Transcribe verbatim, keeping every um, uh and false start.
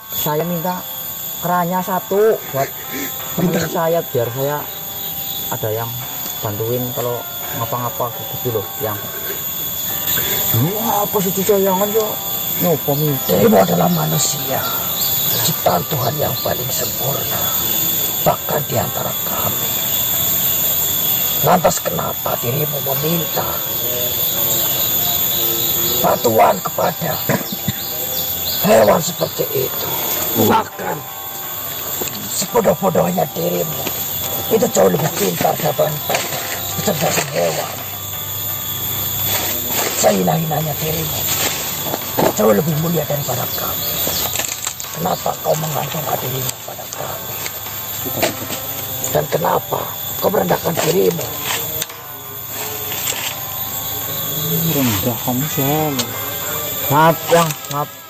saya minta kerannya satu buat temen saya biar saya ada yang bantuin kalau ngapa-ngapa gitu loh yang wah apa sih jangan yo nyoba minta. Dirimu adalah manusia ciptaan Tuhan yang paling sempurna bahkan di antara kami. Lantas kenapa dirimu meminta bantuan kepada hewan seperti itu? Bahkan sebodoh-bodohnya dirimu itu jauh lebih pintar daripada kecerdasan hewan. Sehina-hinanya dirimu jauh lebih mulia daripada kami. Kenapa kau mengandungkan dirimu pada kami? Dan kenapa kau merendahkan dirimu? Rendah kamu salah. Maaf bang, maaf.